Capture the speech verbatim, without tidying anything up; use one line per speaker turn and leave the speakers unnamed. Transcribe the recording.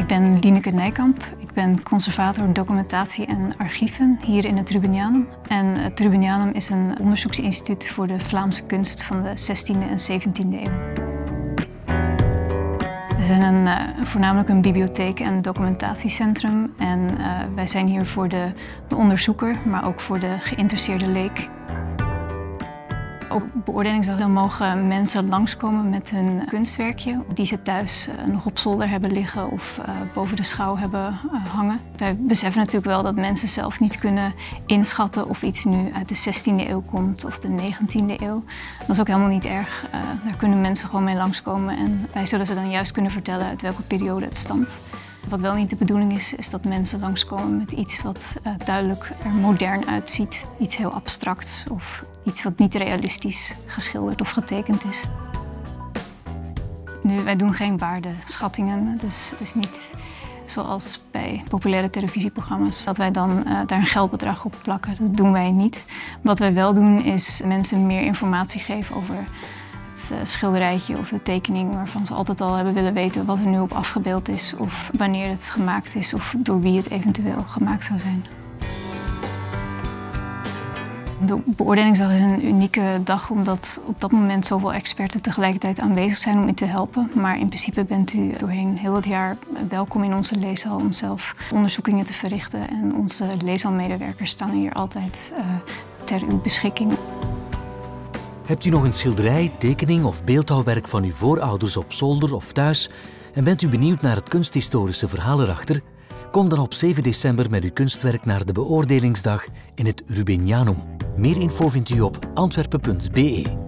ben Lieneke Nijkamp. Ik ben conservator documentatie en archieven hier in het Rubenianum. En het Rubenianum is een onderzoeksinstituut voor de Vlaamse kunst van de zestiende en zeventiende eeuw. We zijn een, uh, voornamelijk een bibliotheek en documentatiecentrum. En uh, wij zijn hier voor de, de onderzoeker, maar ook voor de geïnteresseerde leek. Op beoordelingsdag mogen mensen langskomen met hun kunstwerkje die ze thuis uh, nog op zolder hebben liggen of uh, boven de schouw hebben uh, hangen. Wij beseffen natuurlijk wel dat mensen zelf niet kunnen inschatten of iets nu uit de zestiende eeuw komt of de negentiende eeuw. Dat is ook helemaal niet erg. Uh, daar kunnen mensen gewoon mee langskomen en wij zullen ze dan juist kunnen vertellen uit welke periode het stamt. Wat wel niet de bedoeling is, is dat mensen langskomen met iets wat uh, duidelijk er modern uitziet. Iets heel abstracts of iets wat niet realistisch geschilderd of getekend is. Nu, wij doen geen waardeschattingen, dus het is niet zoals bij populaire televisieprogramma's dat wij dan uh, daar een geldbedrag op plakken. Dat doen wij niet. Wat wij wel doen is mensen meer informatie geven over het schilderijtje of de tekening waarvan ze altijd al hebben willen weten wat er nu op afgebeeld is of wanneer het gemaakt is of door wie het eventueel gemaakt zou zijn. De beoordelingsdag is een unieke dag omdat op dat moment zoveel experten tegelijkertijd aanwezig zijn om u te helpen. Maar in principe bent u doorheen heel het jaar welkom in onze leeszaal om zelf onderzoekingen te verrichten. En onze leeszaalmedewerkers staan hier altijd uh, ter uw beschikking.
Hebt u nog een schilderij, tekening of beeldhouwwerk van uw voorouders op zolder of thuis en bent u benieuwd naar het kunsthistorische verhaal erachter? Kom dan op zeven december met uw kunstwerk naar de beoordelingsdag in het Rubenianum. Meer info vindt u op antwerpen punt be.